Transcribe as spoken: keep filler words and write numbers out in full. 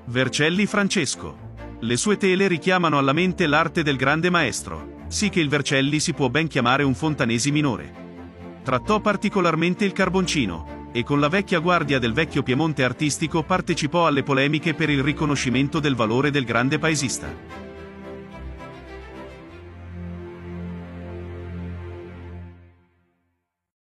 Vercelli Francesco. Le sue tele richiamano alla mente l'arte del grande maestro, sì che il Vercelli si può ben chiamare un fontanesi minore. Trattò particolarmente il carboncino, e con la vecchia guardia del vecchio Piemonte artistico partecipò alle polemiche per il riconoscimento del valore del grande paesista.